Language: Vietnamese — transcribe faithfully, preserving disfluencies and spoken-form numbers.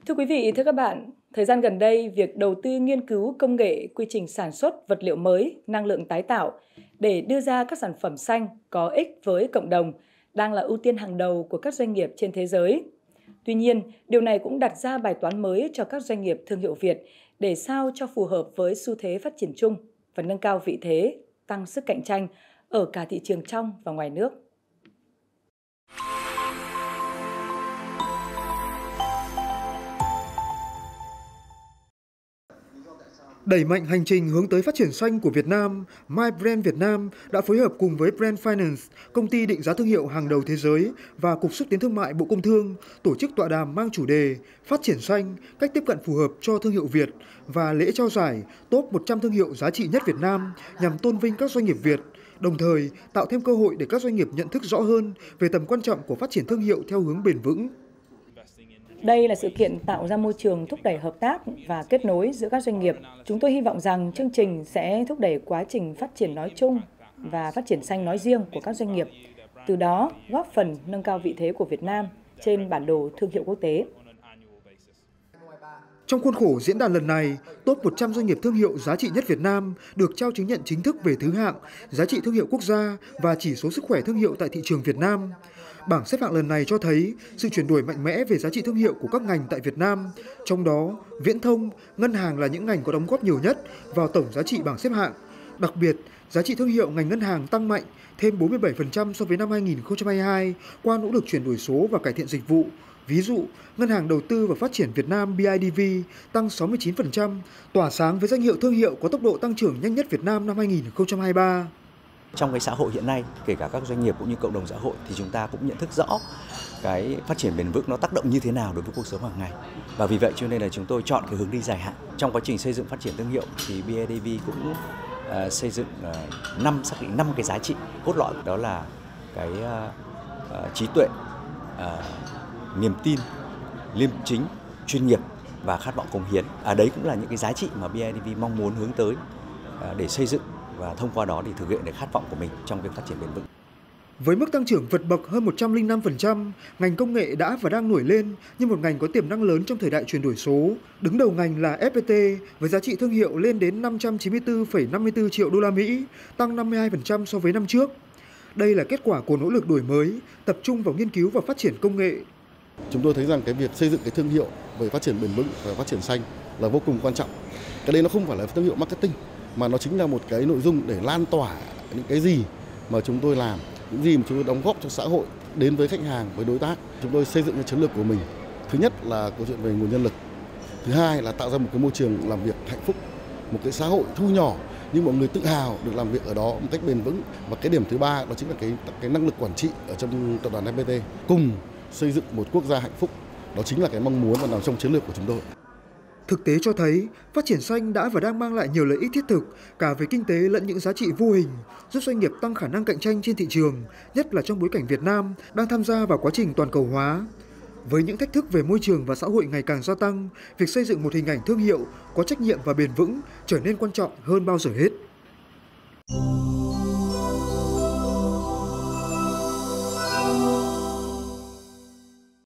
Thưa quý vị, thưa các bạn, thời gian gần đây, việc đầu tư nghiên cứu công nghệ, quy trình sản xuất vật liệu mới, năng lượng tái tạo để đưa ra các sản phẩm xanh có ích với cộng đồng đang là ưu tiên hàng đầu của các doanh nghiệp trên thế giới. Tuy nhiên, điều này cũng đặt ra bài toán mới cho các doanh nghiệp thương hiệu Việt để sao cho phù hợp với xu thế phát triển chung và nâng cao vị thế, tăng sức cạnh tranh ở cả thị trường trong và ngoài nước. Đẩy mạnh hành trình hướng tới phát triển xanh của Việt Nam, MyBrand Việt Nam đã phối hợp cùng với Brand Finance, công ty định giá thương hiệu hàng đầu thế giới và Cục Xúc tiến Thương mại Bộ Công Thương tổ chức tọa đàm mang chủ đề Phát triển xanh, cách tiếp cận phù hợp cho thương hiệu Việt và lễ trao giải top một trăm thương hiệu giá trị nhất Việt Nam nhằm tôn vinh các doanh nghiệp Việt, đồng thời tạo thêm cơ hội để các doanh nghiệp nhận thức rõ hơn về tầm quan trọng của phát triển thương hiệu theo hướng bền vững. Đây là sự kiện tạo ra môi trường thúc đẩy hợp tác và kết nối giữa các doanh nghiệp. Chúng tôi hy vọng rằng chương trình sẽ thúc đẩy quá trình phát triển nói chung và phát triển xanh nói riêng của các doanh nghiệp, từ đó góp phần nâng cao vị thế của Việt Nam trên bản đồ thương hiệu quốc tế. Trong khuôn khổ diễn đàn lần này, top một trăm doanh nghiệp thương hiệu giá trị nhất Việt Nam được trao chứng nhận chính thức về thứ hạng, giá trị thương hiệu quốc gia và chỉ số sức khỏe thương hiệu tại thị trường Việt Nam. Bảng xếp hạng lần này cho thấy sự chuyển đổi mạnh mẽ về giá trị thương hiệu của các ngành tại Việt Nam, trong đó viễn thông, ngân hàng là những ngành có đóng góp nhiều nhất vào tổng giá trị bảng xếp hạng. Đặc biệt, giá trị thương hiệu ngành ngân hàng tăng mạnh thêm bốn mươi bảy phần trăm so với năm hai nghìn không trăm hai mươi hai qua nỗ lực chuyển đổi số và cải thiện dịch vụ. Ví dụ, Ngân hàng Đầu tư và Phát triển Việt Nam B I D V tăng sáu mươi chín phần trăm, tỏa sáng với danh hiệu thương hiệu có tốc độ tăng trưởng nhanh nhất Việt Nam năm hai nghìn không trăm hai mươi ba. Trong cái xã hội hiện nay, kể cả các doanh nghiệp cũng như cộng đồng xã hội thì chúng ta cũng nhận thức rõ cái phát triển bền vững nó tác động như thế nào đối với cuộc sống hàng ngày. Và vì vậy cho nên là chúng tôi chọn cái hướng đi dài hạn. Trong quá trình xây dựng phát triển thương hiệu thì B I D V cũng uh, xây dựng uh, năm xác định năm cái giá trị cốt lõi, đó là cái uh, uh, trí tuệ, uh, niềm tin, liêm chính, chuyên nghiệp và khát vọng cống hiến. À, đấy cũng là những cái giá trị mà B I D V mong muốn hướng tới uh, để xây dựng và thông qua đó để thực hiện được khát vọng của mình trong việc phát triển bền vững. Với mức tăng trưởng vượt bậc hơn một trăm lẻ năm phần trăm, ngành công nghệ đã và đang nổi lên như một ngành có tiềm năng lớn trong thời đại chuyển đổi số. Đứng đầu ngành là ép pê tê với giá trị thương hiệu lên đến năm trăm chín mươi tư phẩy năm mươi tư triệu đô la Mỹ, tăng năm mươi hai phần trăm so với năm trước. Đây là kết quả của nỗ lực đổi mới, tập trung vào nghiên cứu và phát triển công nghệ. Chúng tôi thấy rằng cái việc xây dựng cái thương hiệu về phát triển bền vững và phát triển xanh là vô cùng quan trọng. Cái đây nó không phải là thương hiệu marketing, mà nó chính là một cái nội dung để lan tỏa những cái gì mà chúng tôi làm, những gì mà chúng tôi đóng góp cho xã hội đến với khách hàng, với đối tác. Chúng tôi xây dựng cái chiến lược của mình. Thứ nhất là câu chuyện về nguồn nhân lực. Thứ hai là tạo ra một cái môi trường làm việc hạnh phúc, một cái xã hội thu nhỏ nhưng mọi người tự hào được làm việc ở đó một cách bền vững. Và cái điểm thứ ba đó chính là cái cái năng lực quản trị ở trong tập đoàn ép pê tê, cùng xây dựng một quốc gia hạnh phúc. Đó chính là cái mong muốn và nằm trong chiến lược của chúng tôi. Thực tế cho thấy, phát triển xanh đã và đang mang lại nhiều lợi ích thiết thực, cả về kinh tế lẫn những giá trị vô hình, giúp doanh nghiệp tăng khả năng cạnh tranh trên thị trường, nhất là trong bối cảnh Việt Nam đang tham gia vào quá trình toàn cầu hóa. Với những thách thức về môi trường và xã hội ngày càng gia tăng, việc xây dựng một hình ảnh thương hiệu có trách nhiệm và bền vững trở nên quan trọng hơn bao giờ hết.